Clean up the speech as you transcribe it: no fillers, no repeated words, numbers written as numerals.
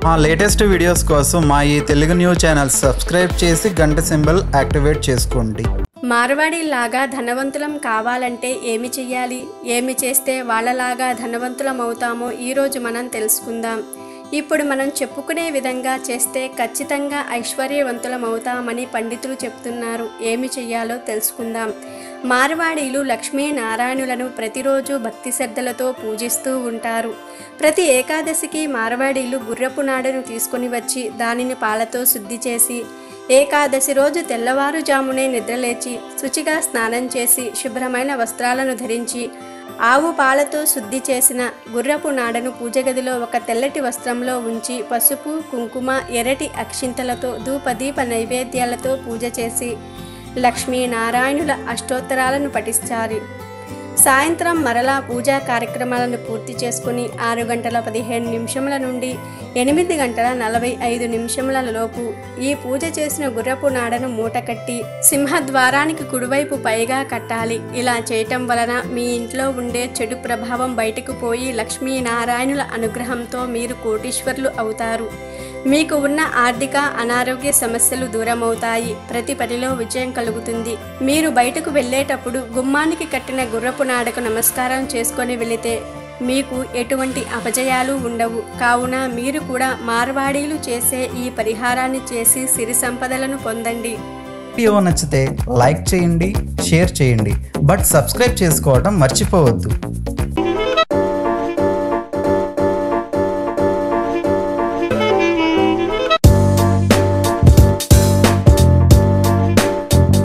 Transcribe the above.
మా latest videos కోసం మా ఈ తెలుగు న్యూస్ ఛానల్ సబ్స్క్రైబ్ చేసి గంట సింబల్ యాక్టివేట్ చేసుకోండి. మార్వాడీలాగా ధనవంతులం కావాలంటే ఏమి చెయ్యాలి? ఏమి చేస్తే వాళ్ళలాగా ధనవంతులం అవుతామో ఈరోజు మనం తెలుసుకుందాం. ఇప్పుడు మనం చెప్పుకునే విధంగా చేస్తే ఖచ్చితంగా ఐశ్వర్యవంతులం అవుతామని పండితులు చెప్తున్నారు. ఏమి చెయ్యాలో తెలుసుకుందాం. మార్వాడీలు లక్ష్మీనారాయణులను ప్రతిరోజు భక్తి శ్రద్ధలతో పూజిస్తూ ఉంటారు. ప్రతి ఏకాదశికి మార్వాడీలు గుర్రపు నాడును తీసుకొని వచ్చి దానిని పాలతో శుద్ధి చేసి ఏకాదశి రోజు తెల్లవారుజామునే నిద్రలేచి శుచిగా స్నానం చేసి శుభ్రమైన వస్త్రాలను ధరించి ఆవు పాలతో శుద్ధి చేసిన గుర్రపు నాడను పూజగదిలో ఒక తెల్లటి వస్త్రంలో ఉంచి పసుపు, కుంకుమ, ఎర్రటి అక్షింతలతో ధూపదీప నైవేద్యాలతో పూజ చేసి లక్ష్మీనారాయణుల అష్టోత్తరాలను పఠించాలి. సాయంత్రం మరలా పూజా కార్యక్రమాలను పూర్తి చేసుకుని 6 గంటల 15 నిమిషముల నుండి 8 గంటల 45 నిమిషముల లోపు ఈ పూజ చేసిన గుర్రపు నాడను మూట కట్టి సింహద్వారానికి కుడివైపు పైగా కట్టాలి. ఇలా చేయటం వలన మీ ఇంట్లో ఉండే చెడు ప్రభావం బయటకు పోయి లక్ష్మీనారాయణుల అనుగ్రహంతో మీరు కోటీశ్వరులు అవుతారు. మీకు ఉన్న ఆర్థిక అనారోగ్య సమస్యలు దూరమవుతాయి. ప్రతి పనిలో విజయం కలుగుతుంది. మీరు బయటకు వెళ్ళేటప్పుడు గుమ్మానికి కట్టిన గుర్రపు నాడకు నమస్కారం చేసుకొని వెళితే మీకు ఎటువంటి అపజయాలు ఉండవు. కావున మీరు కూడా మార్వాడీలు చేసే ఈ పరిహారాన్ని చేసి సిరి సంపదలను పొందండి. వీడియో నచ్చితే లైక్ చేయండి, షేర్ చేయండి, బట్ సబ్స్క్రైబ్ చేసుకోవడం మర్చిపోవద్దు.